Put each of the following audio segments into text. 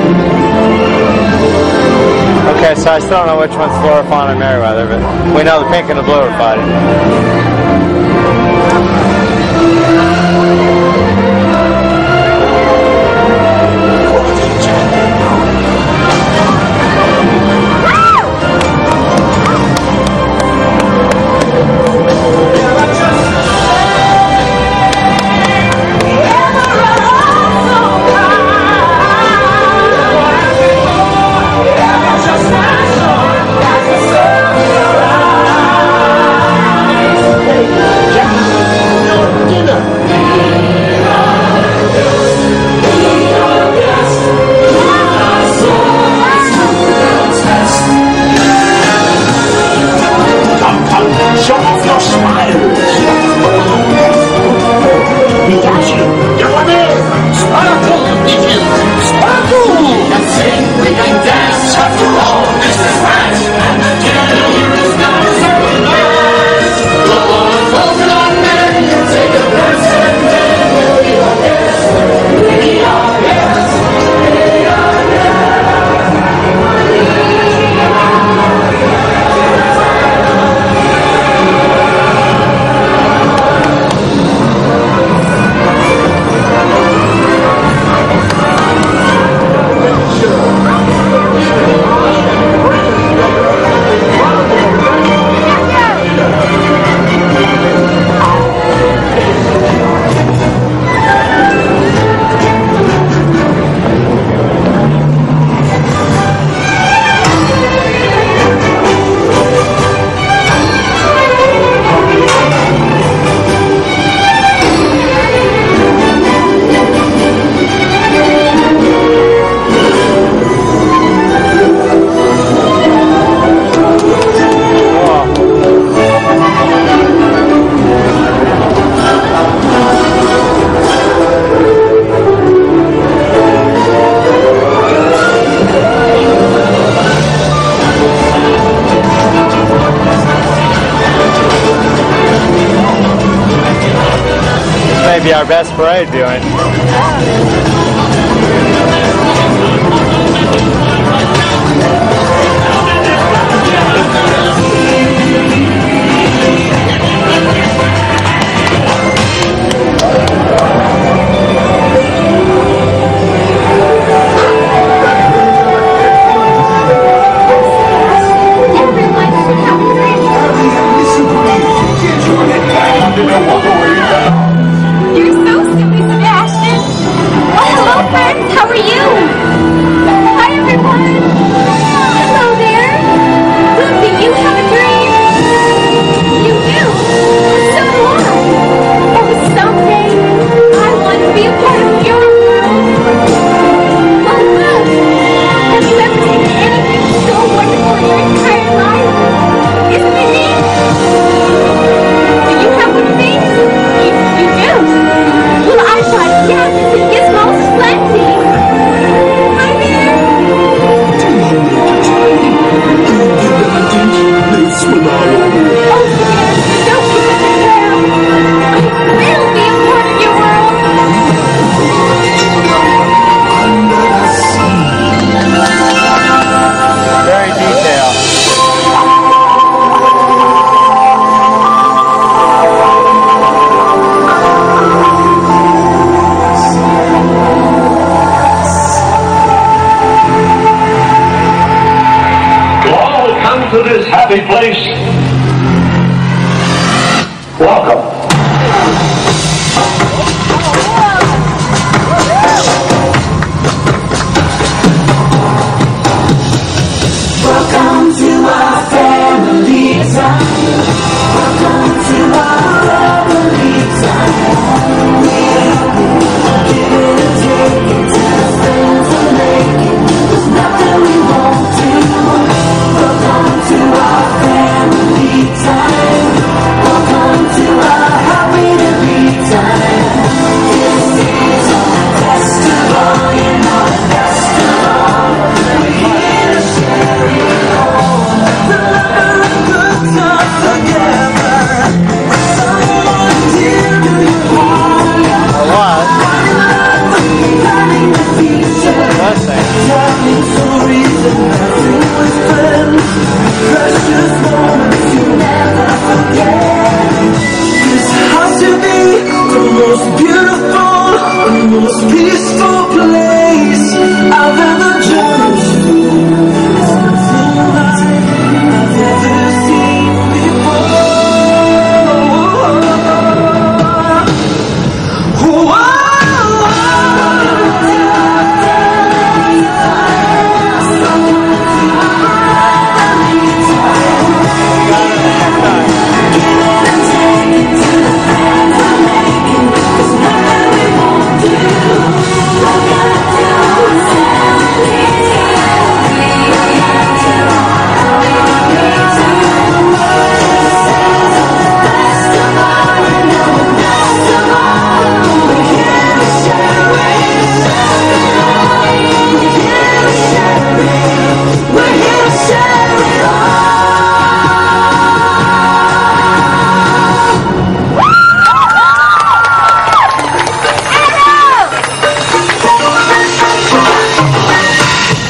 Okay, so I still don't know which one's Flora, Fauna, and Merriweather, but we know the pink and the blue are fighting. Maybe our best parade viewing. To this happy place, welcome. Welcome to our family time. Welcome to our family time. We're giving and taking, till friends are making. There's nothing we won't do. Welcome to our family.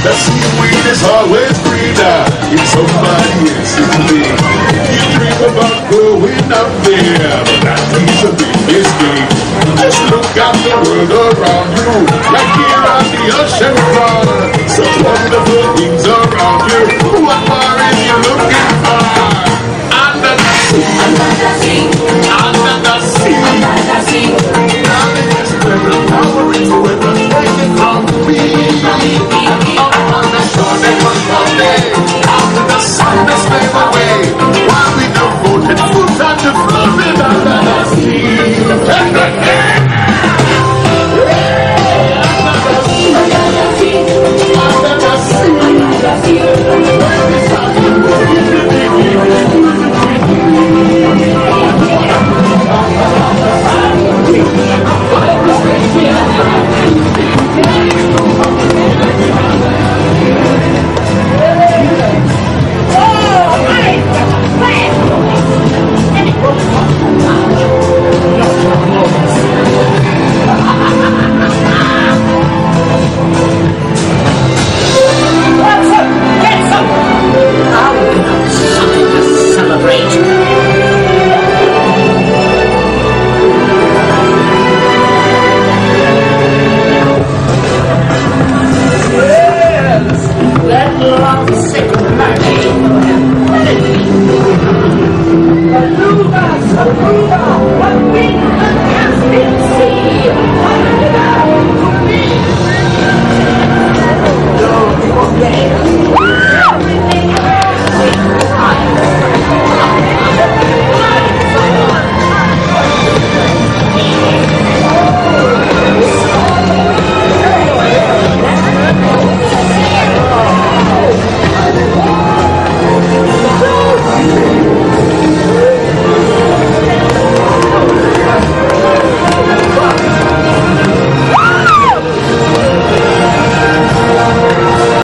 The seaweed is always greener if somebody else is there. You dream about growing up there, but that is a big mistake. Just look at the world around you, like here on the ocean floor. Such wonderful things around you. What more is you looking for? Under the sea, under the sea, under the sea, under the sea. Darling, it's where the power is, where the